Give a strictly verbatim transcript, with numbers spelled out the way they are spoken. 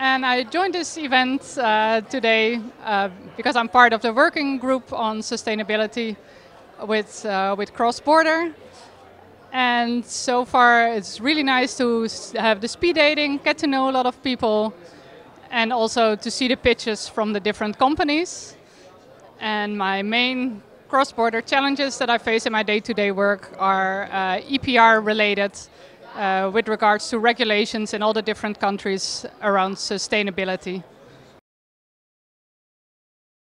and I joined this event uh, today uh, because I'm part of the working group on sustainability with, uh, with cross-border. And so far it's really nice to have the speed dating, get to know a lot of people, and also to see the pitches from the different companies. And my main cross-border challenges that I face in my day-to-day work are uh, E P R related uh, with regards to regulations in all the different countries around sustainability.